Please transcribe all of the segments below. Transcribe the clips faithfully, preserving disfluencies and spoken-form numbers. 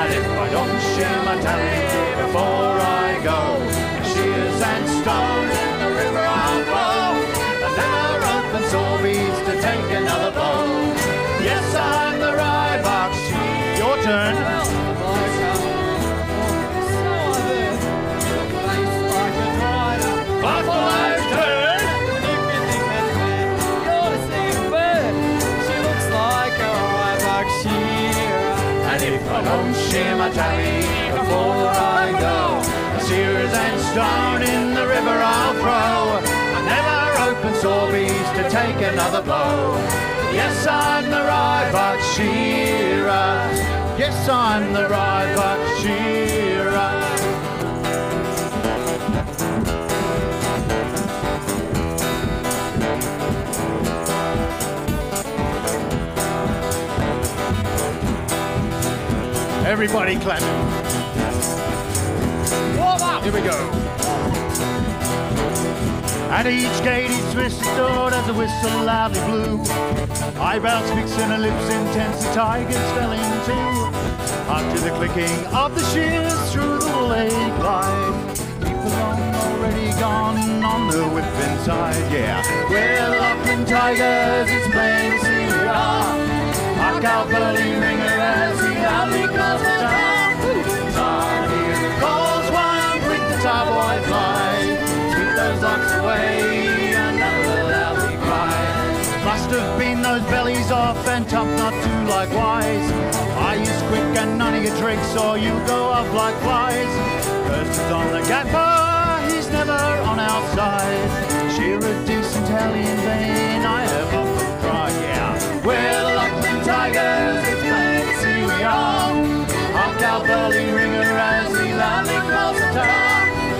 And if I don't share my tally before I go, shears and stone in the river I'll throw, and never open sorbies to take another blow. Yes, I'm the Ryebach sheep. Your turn. Buffalo's turn. You're the same bird. She looks like a Ryebach shearer. And if I don't share my tally before I go, shears and stone in the river I'll throw, I never open sorbies to take another blow. Yes, I'm the Ryebach shearer. Yes, I'm the Ryebach shearer. Everybody clapping. Warm up. Here we go. At each gate each whistle door does a whistle loudly blew. Eyebrows fixing her lips intense, the tigers fell in two. After the clicking of the shears through the wool they glide. People long already gone on the whip inside, yeah. We're the Lachlan Tigers, it's plain to see we are. Hark out Burley Ringer as he loudly calls the tar. Tar here calls one, quick the tar boy fly. Sweep those locks away, another loudly cry. Must have been those bellies off and tough not to likewise. I use quick and none of your tricks or you go off like flies. First is on the gaffer, he's never on our side. Shear a decent tally in vain, I have often tried, yeah. We're the Lachlan Tigers, it's plain to see we are. Hark out Burley Ringer as he loudly calls the tar.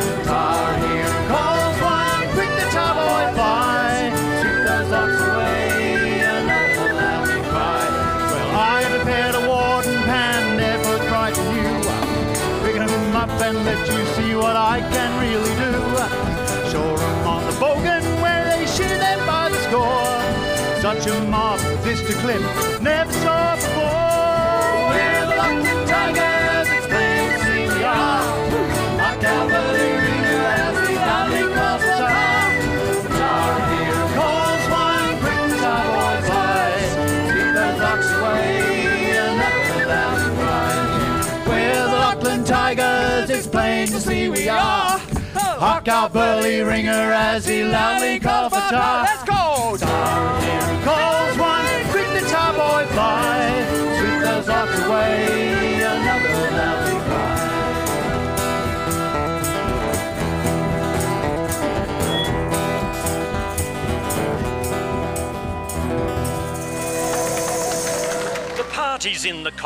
Tar here calls one, quick the tar boy fly. Sweep those locks away, another loudly cry. Well, I prepared a warden pan, never frighten you. Picking them up and let you see what I can really do. Shore them on the bogan where they shear them by the score. Such a mob this to clip, never saw before. We're the Lachlan Tigers, it's plain to see we are. Our cavalry ringer as he loudly calls the tar. The tar here calls one, quick the tar boy flies. Sweep those locks away, another loud cry. We're the Lachlan Tigers, it's plain to see we are. Hark out Burley Ringer as he loudly calls for tar. Let's go! Tar here calls one, quick the tar boy fly. Sweep those locks away, another loudly cry. The party's in the